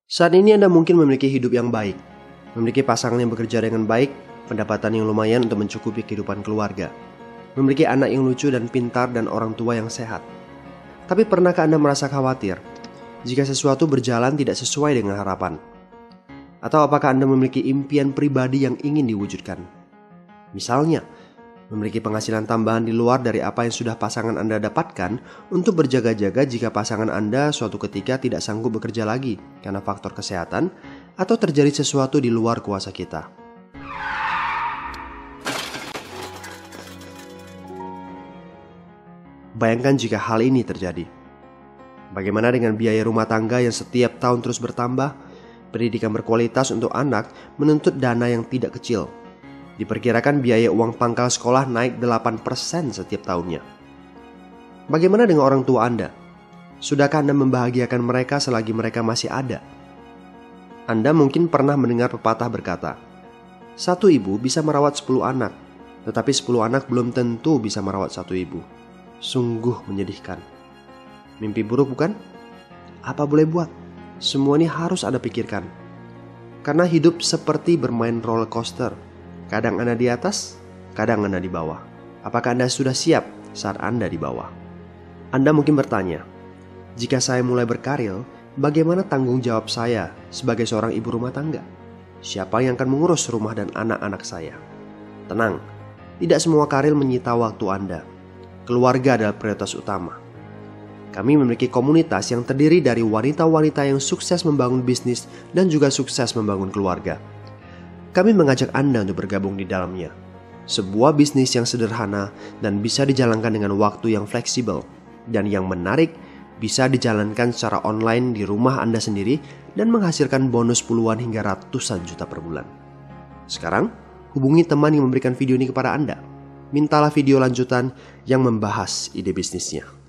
Saat ini Anda mungkin memiliki hidup yang baik, memiliki pasangan yang bekerja dengan baik, pendapatan yang lumayan untuk mencukupi kehidupan keluarga, memiliki anak yang lucu dan pintar dan orang tua yang sehat. Tapi pernahkah Anda merasa khawatir jika sesuatu berjalan tidak sesuai dengan harapan? Atau apakah Anda memiliki impian pribadi yang ingin diwujudkan? Misalnya, memiliki penghasilan tambahan di luar dari apa yang sudah pasangan Anda dapatkan untuk berjaga-jaga jika pasangan Anda suatu ketika tidak sanggup bekerja lagi karena faktor kesehatan atau terjadi sesuatu di luar kuasa kita. Bayangkan jika hal ini terjadi. Bagaimana dengan biaya rumah tangga yang setiap tahun terus bertambah? Pendidikan berkualitas untuk anak menuntut dana yang tidak kecil. Diperkirakan biaya uang pangkal sekolah naik 8% setiap tahunnya. Bagaimana dengan orang tua Anda? Sudahkah Anda membahagiakan mereka selagi mereka masih ada? Anda mungkin pernah mendengar pepatah berkata, satu ibu bisa merawat 10 anak, tetapi 10 anak belum tentu bisa merawat satu ibu. Sungguh menyedihkan. Mimpi buruk bukan? Apa boleh buat? Semua ini harus Anda pikirkan. Karena hidup seperti bermain roller coaster. Kadang Anda di atas, kadang Anda di bawah. Apakah Anda sudah siap saat Anda di bawah? Anda mungkin bertanya, jika saya mulai berkarir, bagaimana tanggung jawab saya sebagai seorang ibu rumah tangga? Siapa yang akan mengurus rumah dan anak-anak saya? Tenang, tidak semua karir menyita waktu Anda. Keluarga adalah prioritas utama. Kami memiliki komunitas yang terdiri dari wanita-wanita yang sukses membangun bisnis dan juga sukses membangun keluarga. Kami mengajak Anda untuk bergabung di dalamnya. Sebuah bisnis yang sederhana dan bisa dijalankan dengan waktu yang fleksibel. Dan yang menarik, bisa dijalankan secara online di rumah Anda sendiri dan menghasilkan bonus puluhan hingga ratusan juta per bulan. Sekarang, hubungi teman yang memberikan video ini kepada Anda. Mintalah video lanjutan yang membahas ide bisnisnya.